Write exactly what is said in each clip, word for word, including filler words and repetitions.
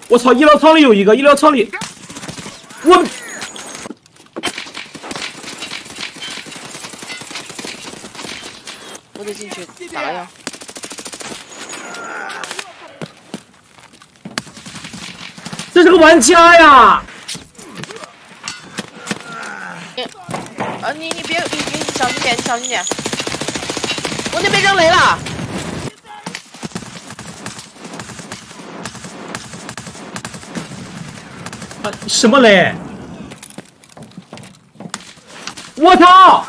我操！医疗舱里有一个，医疗舱里，我。 我得进去打个药。 这是个玩家呀！ 你，啊你你别你你小心点，你小心点。我那边扔雷了。 啊，什么雷？我操！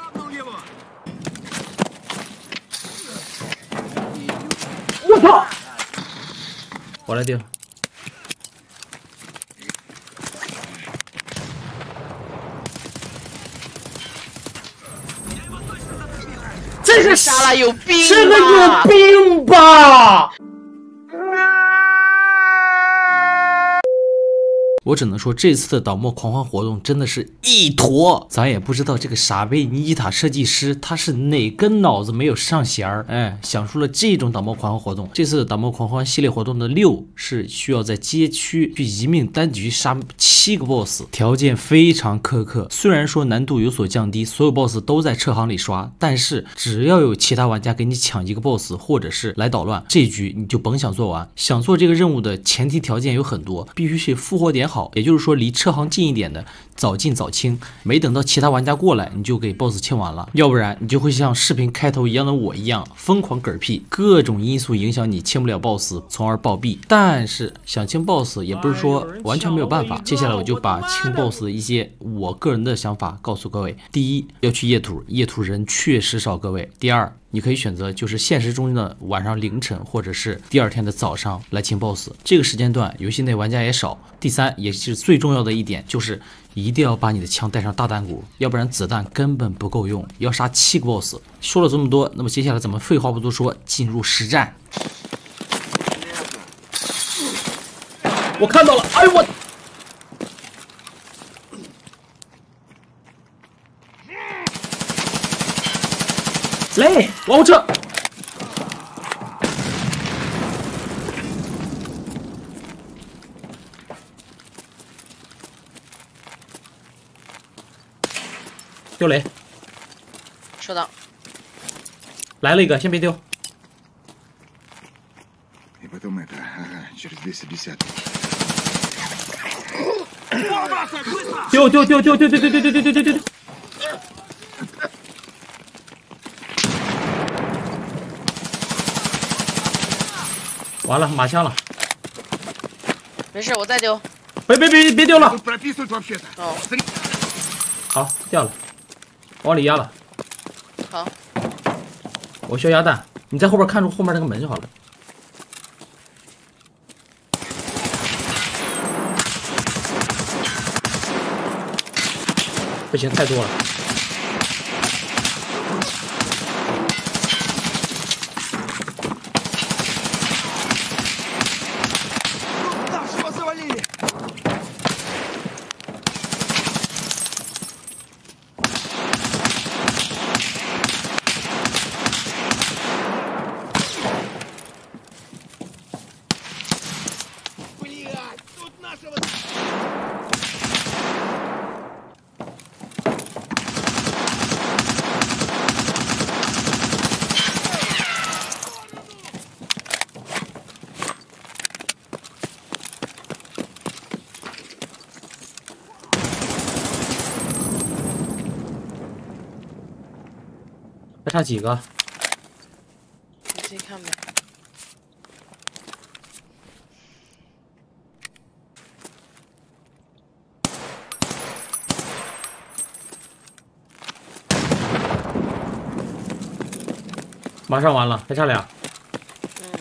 我操！我来丢。这个杀了有病吧？ 这个有病吧？我只能说，这次的倒模狂欢活动真的是一坨，咱也不知道这个傻贝妮塔设计师他是哪根脑子没有上弦儿，哎，想出了这种倒模狂欢活动。这次的倒模狂欢系列活动的六是需要在街区去一命单局杀七个 boss， 条件非常苛刻。虽然说难度有所降低，所有 boss 都在车行里刷，但是只要有其他玩家给你抢一个 boss， 或者是来捣乱，这局你就甭想做完。想做这个任务的前提条件有很多，必须是复活点好。 也就是说，离车行近一点的，早进早清，没等到其他玩家过来，你就给 boss 清完了，要不然你就会像视频开头一样的我一样疯狂嗝屁，各种因素影响你清不了 boss， 从而暴毙。但是想清 boss 也不是说完全没有办法。接下来我就把清 boss 的一些我个人的想法告诉各位。第一，要去夜图，夜图人确实少，各位。第二， 你可以选择就是现实中的晚上凌晨，或者是第二天的早上来清 boss， 这个时间段游戏内玩家也少。第三，也是最重要的一点，就是一定要把你的枪带上大弹鼓，要不然子弹根本不够用。要杀七个 boss。说了这么多，那么接下来咱们废话不多说，进入实战。我看到了，哎呦我！ 雷，往后撤！丢雷， 收到。 来了一个，先别丢。丢丢丢丢丢丢丢丢丢丢丢丢丢！ 完了，马枪了。 没事，我再丢。 别别别别丢了。 哦， 好，掉了，往里压了。 好， 我需要压弹，你在后边看住后面那个门就好了。不行，太多了。 还差几个？ 你自己看呗。 马上完了，还差俩。 嗯。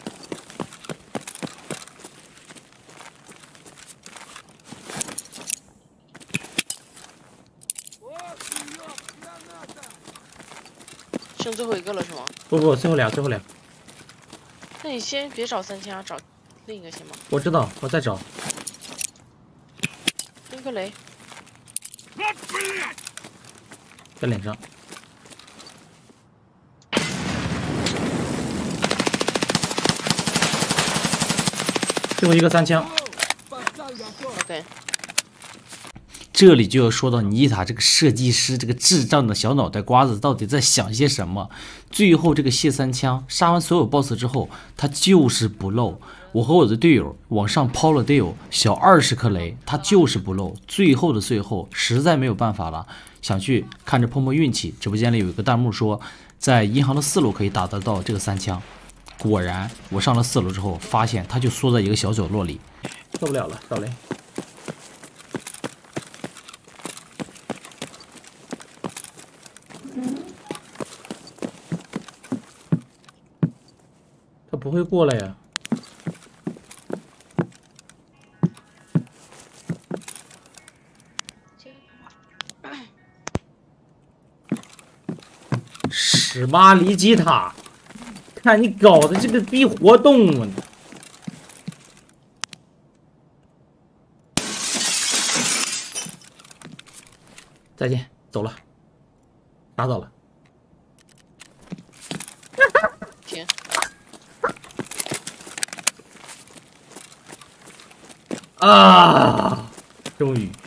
剩最后一个了是吗？ 不不，最后俩，最后俩。 那你先别找三千啊，找另一个行吗？ 我知道，我在找。 扔个雷。 在脸上。 最后一个三枪。 OK。 这里就要说到妮塔这个设计师，这个智障的小脑袋瓜子到底在想些什么？最后这个谢三枪杀完所有 boss 之后，他就是不漏。我和我的队友往上抛了得有小二十颗雷，他就是不漏。最后的最后，实在没有办法了，想去看着碰碰运气。直播间里有一个弹幕说，在银行的四楼可以打得到这个三枪。果然，我上了四楼之后，发现他就缩在一个小角落里，受不了了，小雷。他不会过来呀。史巴黎吉塔，看你搞的这个逼活动啊！再见，走了，打倒了。 停。 啊！终于。